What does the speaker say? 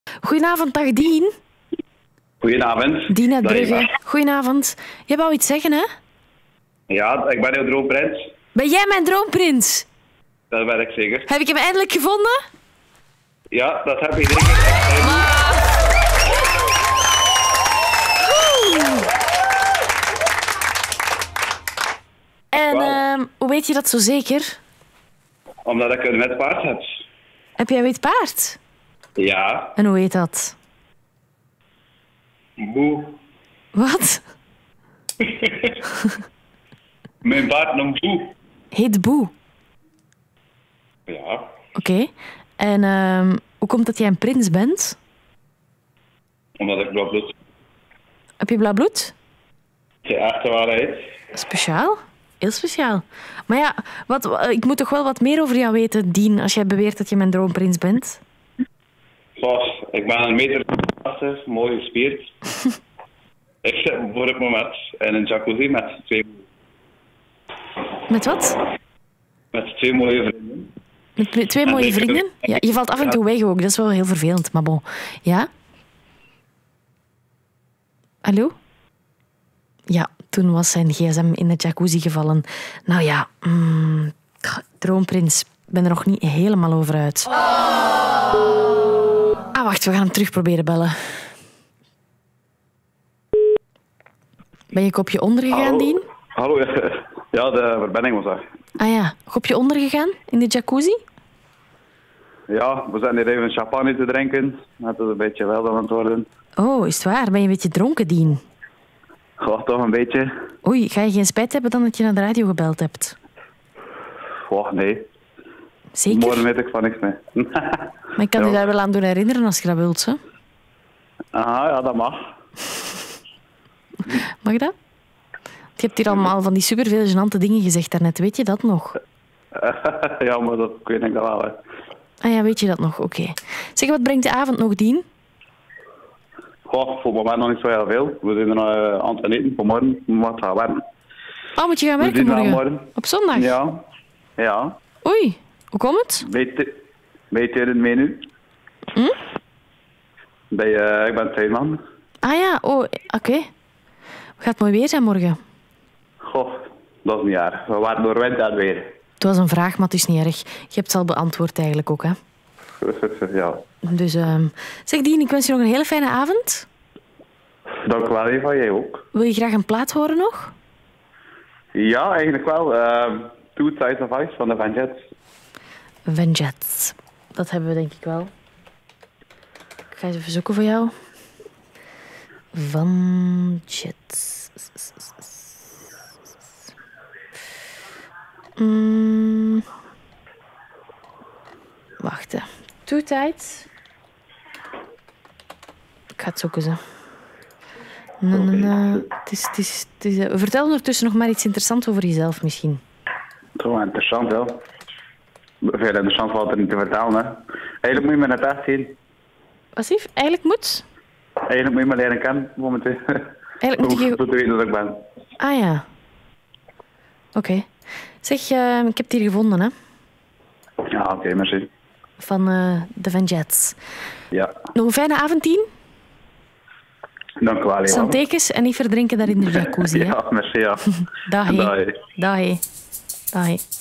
Goedenavond, dag Dien. Goedenavond. Dien uit Dag, Brugge. Eva. Goedenavond. Jij wou iets zeggen, hè? Ja, ik ben jouw droomprins. Ben jij mijn droomprins? Dat ben ik zeker. Heb ik hem eindelijk gevonden? Ja, dat heb je iedere keer echt. En Wauw. hoe weet je dat zo zeker? Omdat ik een wit paard heb. Heb jij wit paard? Ja, En hoe heet dat? boe. Wat? Mijn paard noemt boe. Heet Boe. Ja, Oké. En hoe komt dat jij een prins bent? omdat ik blauw bloed. Heb je blauw bloed? De echte waarheid. Speciaal? Heel speciaal. Maar ja, ik moet toch wel wat meer over jou weten, Dien, als jij beweert dat je mijn droomprins bent. Vast, ik ben een meter 80, mooi gespierd. Ik zit voor het moment in een jacuzzi Met wat? met twee mooie vrienden. Met twee mooie ik- vrienden? Ja, je valt af en toe weg ook, dat is wel heel vervelend, maar bon. Ja? Hallo? Ja, toen was zijn gsm in de jacuzzi gevallen. Nou ja, droomprins, ik ben er nog niet helemaal over uit. Ah, wacht, we gaan hem terug proberen bellen. Ben je kopje onder gegaan, Dien? Hallo, ja, de verbinding was weg. Ah ja, kopje onder gegaan in de jacuzzi? Ja, we zijn hier even champagne te drinken. Het is een beetje wel aan het worden. Oh, is het waar? Ben je een beetje dronken, Dien? Goh, toch een beetje. Oei, ga je geen spijt hebben dan dat je naar de radio gebeld hebt? Goh, nee. Zeker? Morgen weet ik van niks meer. Maar ik kan je Ja. daar wel aan doen herinneren als je dat wilt, hè? Aha, ja, dat mag. Mag dat? Je hebt hier allemaal van die superveel gênante dingen gezegd daarnet. Weet je dat nog? Ja, maar dat weet ik dat wel. Hè. Ah ja, weet je dat nog? Oké. Zeg, wat brengt de avond nog, Dien? Goh, voor het moment nog niet zo heel veel. We zijn er nog aan het eten voor morgen. We moeten gaan werken. Oh, moet je gaan We werken zien wel morgen? morgen. Op zondag? Ja. Ja. Oei, hoe komt het? Weet je het menu? Ik ben tuinman. Ah ja, oh, oké. Gaat het mooi weer zijn morgen? Goh, dat is niet erg. We waren door wind en weer. Het was een vraag, maar het is niet erg. Je hebt het al beantwoord eigenlijk ook, hè? Ja. Dus, zeg Dien, ik wens je nog een hele fijne avond. Dank u wel, Eva. Jij ook. Wil je graag een plaat horen nog? Ja, eigenlijk wel. Two Sides of Ice van de Vanjets. Vengeance. Dat hebben we denk ik wel. Ik ga eens even zoeken voor jou. Vanjets. Wacht, hè. Two Tides. Ik ga het zoeken, ze. Vertel ondertussen nog maar iets interessants over jezelf misschien. Toch interessant, wel. Veel interessant valt er niet te vertellen, hè. Eigenlijk moet je me net echt zien. Passief, eigenlijk moet. Eigenlijk moet je me leren kennen, momenteel. Eigenlijk moet Om je... te weten dat ik ben. Ah ja. Oké. Zeg, ik heb het hier gevonden, hè. Ja, oké, merci. Van de Vengeance. Ja, Nog een fijne avond, Tien. dank u wel, Eva. Santekens en niet verdrinken daar in de jacuzzi, hè. Ja, merci, ja. Dag, hé. Dag. Dag, hé. Dag, hé.